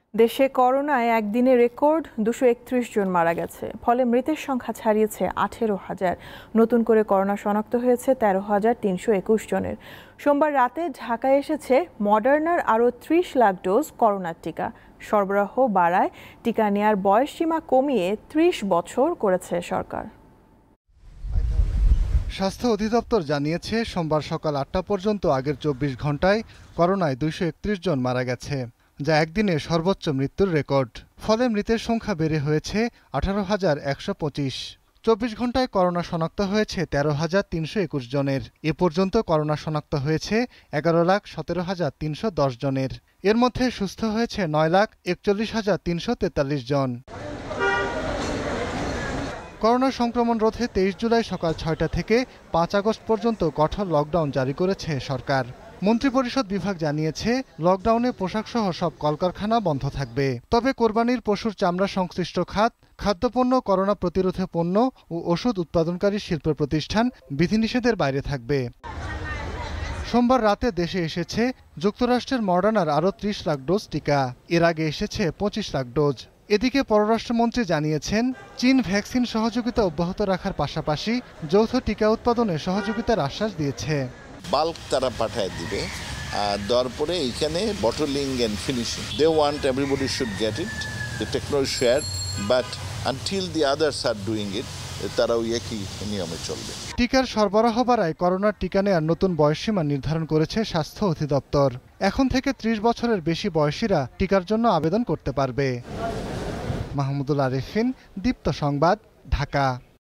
দেশে করোনায় একদিনে রেকর্ড 231 জন মারা গেছে। ফলে মৃতের সংখ্যা ছাড়িয়েছে 18,000। নতুন করে করোনা শনাক্ত হয়েছে 13,321 জনের। সোমবার রাতে ঢাকায় এসেছে মডার্নার আরও 30 লাখ ডোজ করোনার টিকা। সরবরাহ বাড়ায় টিকা নেয়ার বয়সসীমা কমিয়ে 30 বছর করেছে সরকার। স্বাস্থ্য অধিদপ্তর জানিয়েছে, সোমবার সকাল 8টা পর্যন্ত আগের 24 ঘন্টায় করোনায় 231 জন মারা গেছে, যা একদিনে সর্বোচ্চ মৃত্যুর রেকর্ড। ফলে মৃতের সংখ্যা বেড়ে হয়েছে 18,125। 24 ঘন্টায় করোনা শনাক্ত হয়েছে 13,321 জনের। এ পর্যন্ত করোনা শনাক্ত হয়েছে 11,17,310 জনের। এর মধ্যে সুস্থ হয়েছে 9,41,343 জন। করোনা সংক্রমণ রোধে 23 জুলাই সকাল 6টা থেকে 5 আগস্ট পর্যন্ত কঠোর লকডাউন জারি করেছে সরকার। মন্ত্রিপরিষদ বিভাগ জানিয়েছে, লকডাউনে পোশাকসহ সব কলকারখানা বন্ধ থাকবে। তবে কোরবানির পশুর চামড়া সংশ্লিষ্ট খাত, খাদ্যপণ্য, করোনা প্রতিরোধে পণ্য ও ওষুধ উৎপাদনকারী শিল্প প্রতিষ্ঠান বিধিনিষেধের বাইরে থাকবে। সোমবার রাতে দেশে এসেছে যুক্তরাষ্ট্রের মডার্নার আরও 30 লাখ ডোজ টিকা। এর আগে এসেছে 25 লাখ ডোজ। এদিকে পররাষ্ট্রমন্ত্রী জানিয়েছেন, চীন ভ্যাকসিন সহযোগিতা অব্যাহত রাখার পাশাপাশি যৌথ টিকা উৎপাদনে সহযোগিতার আশ্বাস দিয়েছে। বাল্ক তারা পাঠায় দিবে, দেওয়ার পরে এইখানে bottling and finishing, they want everybody should get it, the technology share, but until the others are doing it, তারাও একই নিয়মে চলবে। টিকার সরবরাহ বাড়ায় করোনার টিকা নেয়ার নতুন বয়সসীমা নির্ধারণ করেছে স্বাস্থ্য অধিদপ্তর। এখন থেকে 30 বছরের বেশি বয়সীরা টিকার জন্য আবেদন করতে পারবে। মাহমুদুল আরিফিন, দীপ্ত সংবাদ, ঢাকা।